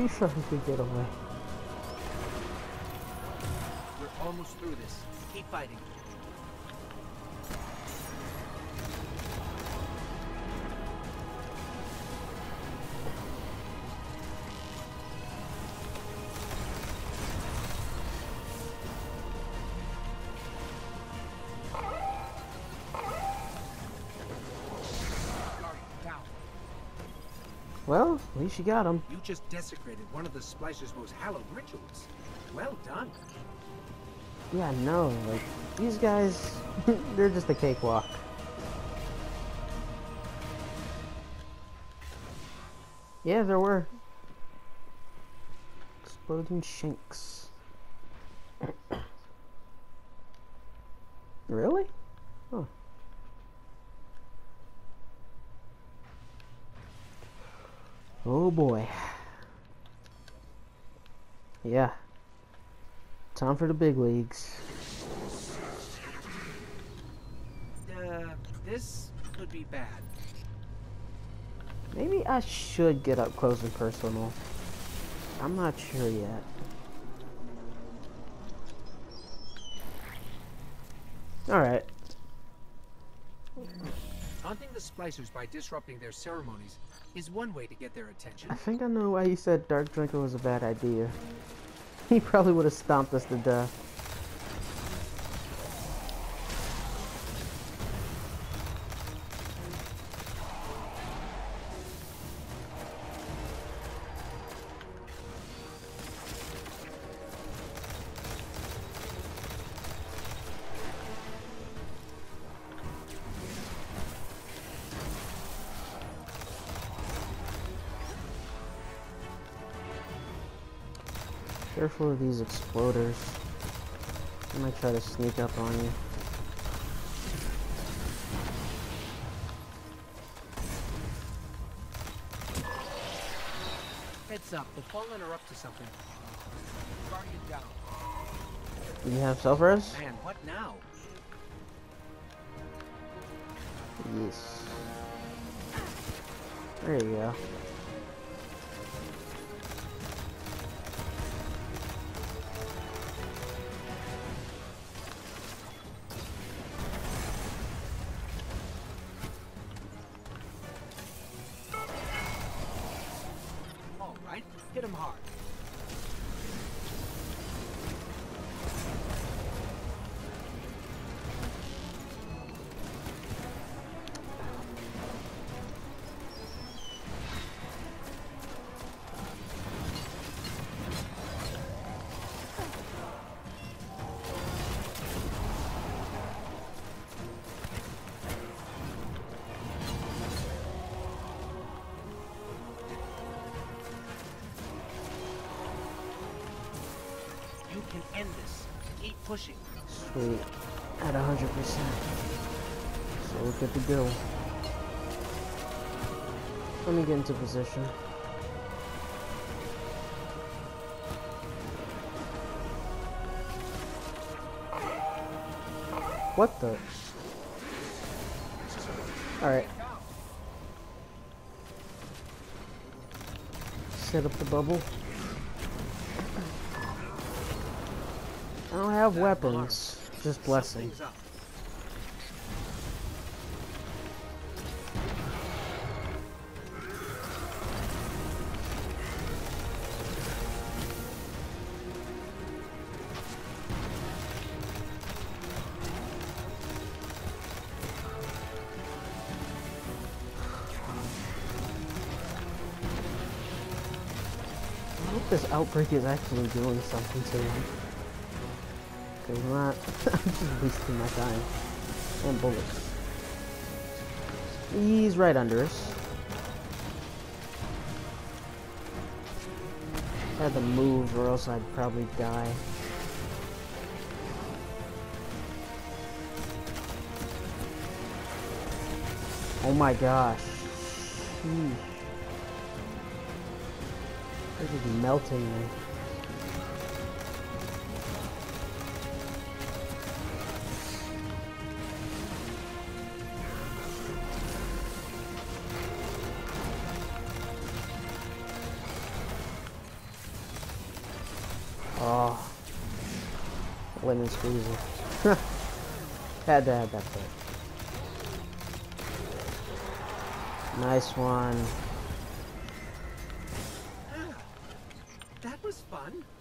pretty sure he could get away. We're almost through this. Keep fighting. Well, at least you got him. You just desecrated one of the Splicer's most hallowed rituals. Well done. Yeah, no, like, these guys, they're just a cakewalk. Yeah, there were. Exploding shanks. Really? Huh. Oh boy. Yeah. Time for the big leagues. This could be bad. Maybe I should get up close and personal. I'm not sure yet. Alright. Taunting the Splicers by disrupting their ceremonies is one way to get their attention. I think I know why you said Dark Drinker was a bad idea. He probably would have stomped us to death. Careful of these exploders. They might try to sneak up on you. Heads up, the Fallen are up to something. Guardian down. Do you have self-res? Man, what now? Yes. There you go. Hit him hard. You can end this. Keep pushing. Sweet. At 100%. So we're good to go. Let me get into position. What the? Alright. Set up the bubble. I don't have weapons, just blessings. I hope this outbreak is actually doing something to me. Cause I'm not, I'm just wasting my time. And bullets. He's right under us. I had to move or else I'd probably die. Oh my gosh. Sheesh. They're just melting me. lemon squeezy. Had to have that bit. Nice one. That was fun.